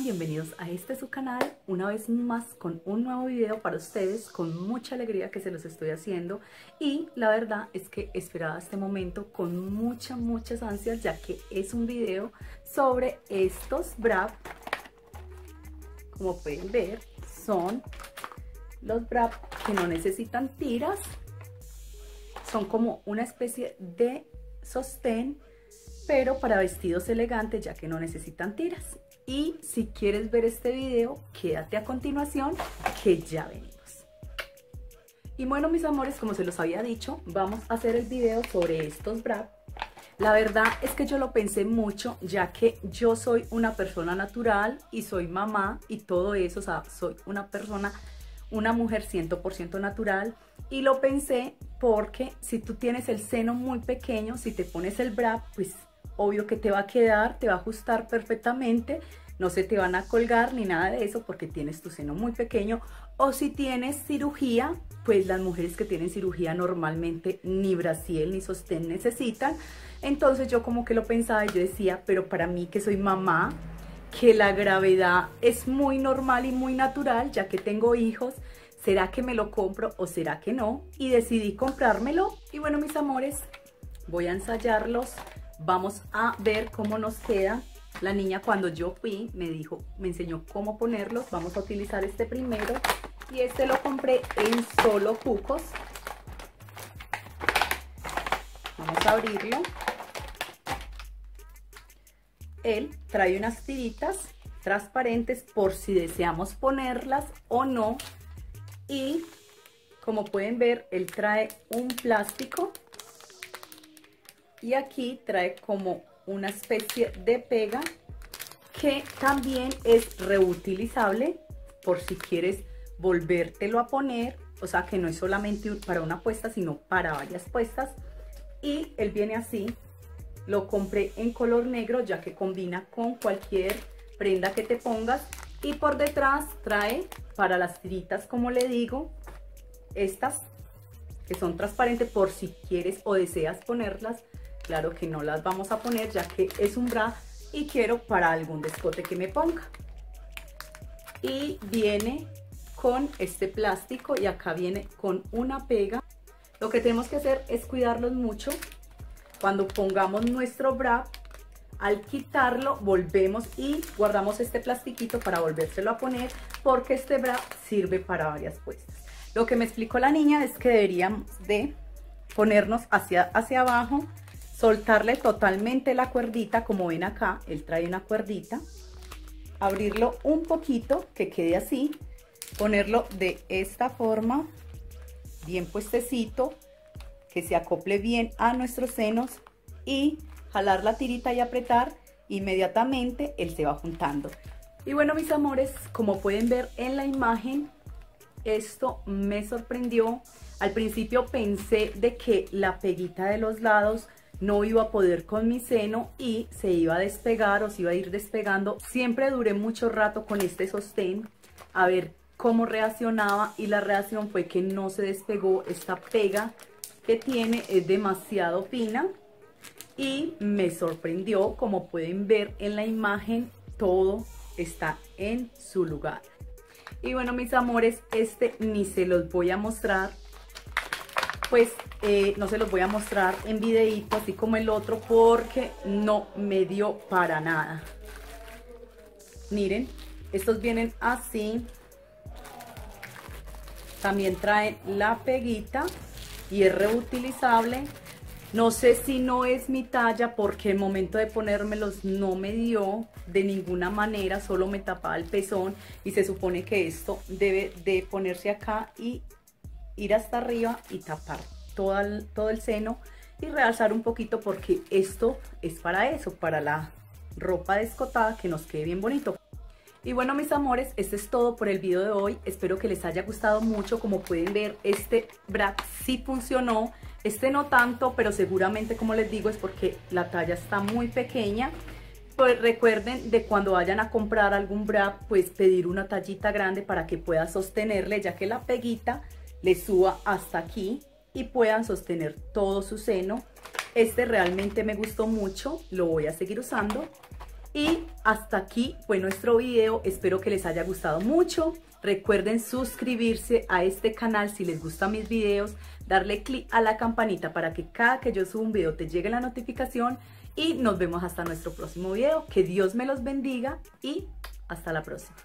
Bienvenidos a su canal, una vez más con un nuevo video para ustedes, con mucha alegría que se los estoy haciendo y la verdad es que esperaba este momento con muchas ansias, ya que es un video sobre estos bra. Como pueden ver, son los bra que no necesitan tiras, son como una especie de sostén, pero para vestidos elegantes, ya que no necesitan tiras. Y si quieres ver este video, quédate a continuación, que ya venimos. Y bueno, mis amores, como se los había dicho, vamos a hacer el video sobre estos bra. La verdad es que yo lo pensé mucho, ya que yo soy una persona natural y soy mamá y todo eso, o sea, soy una mujer 100% natural. Y lo pensé porque si tú tienes el seno muy pequeño, si te pones el bra, pues obvio que te va a quedar, te va a ajustar perfectamente, no se te van a colgar ni nada de eso porque tienes tu seno muy pequeño. O si tienes cirugía, pues las mujeres que tienen cirugía normalmente ni brasier ni sostén necesitan. Entonces yo como que lo pensaba y yo decía, pero para mí que soy mamá, que la gravedad es muy normal y muy natural, ya que tengo hijos, ¿será que me lo compro o será que no? Y decidí comprármelo. Y bueno, mis amores, voy a ensayarlos. Vamos a ver cómo nos queda. La niña cuando yo fui me enseñó cómo ponerlos. Vamos a utilizar este primero y este lo compré en Solo Cucos. Vamos a abrirlo. Él trae unas tiritas transparentes por si deseamos ponerlas o no. Y como pueden ver, él trae un plástico. Y aquí trae como una especie de pega que también es reutilizable por si quieres volvértelo a poner. O sea que no es solamente para una puesta, sino para varias puestas. Y él viene así. Lo compré en color negro, ya que combina con cualquier prenda que te pongas. Y por detrás trae para las tiritas, como le digo, estas que son transparentes por si quieres o deseas ponerlas. Claro que no las vamos a poner, ya que es un bra y quiero para algún escote que me ponga. Y viene con este plástico y acá viene con una pega. Lo que tenemos que hacer es cuidarlos mucho. Cuando pongamos nuestro bra, al quitarlo volvemos y guardamos este plastiquito para volvérselo a poner, porque este bra sirve para varias puestas. Lo que me explicó la niña es que deberíamos de ponernos hacia abajo, soltarle totalmente la cuerdita, como ven acá, él trae una cuerdita, abrirlo un poquito, que quede así, ponerlo de esta forma, bien puestecito, que se acople bien a nuestros senos y jalar la tirita y apretar, inmediatamente él se va juntando. Y bueno, mis amores, como pueden ver en la imagen, esto me sorprendió. Al principio pensé de que la peguita de los lados no iba a poder con mi seno y se iba a despegar o se iba a ir despegando. Siempre duré mucho rato con este sostén a ver cómo reaccionaba y la reacción fue que no se despegó. Esta pega que tiene es demasiado fina y me sorprendió. Como pueden ver en la imagen, todo está en su lugar. Y bueno, mis amores, este ni se los voy a mostrar, pues no se los voy a mostrar en videíto así como el otro, porque no me dio para nada. Miren, estos vienen así, también traen la peguita y es reutilizable. No sé si no es mi talla, porque el momento de ponérmelos no me dio de ninguna manera, solo me tapaba el pezón y se supone que esto debe de ponerse acá y ir hasta arriba y tapar todo el seno y realzar un poquito, porque esto es para eso, para la ropa descotada, que nos quede bien bonito. Y bueno, mis amores, esto es todo por el video de hoy. Espero que les haya gustado mucho. Como pueden ver, este bra sí funcionó. Este no tanto, pero seguramente, como les digo, es porque la talla está muy pequeña. Pues recuerden de cuando vayan a comprar algún bra, pues pedir una tallita grande para que pueda sostenerle, ya que la peguita le suba hasta aquí y puedan sostener todo su seno. Este realmente me gustó mucho, lo voy a seguir usando. Y hasta aquí fue nuestro video, espero que les haya gustado mucho. Recuerden suscribirse a este canal si les gustan mis videos, darle clic a la campanita para que cada que yo suba un video te llegue la notificación y nos vemos hasta nuestro próximo video. Que Dios me los bendiga y hasta la próxima.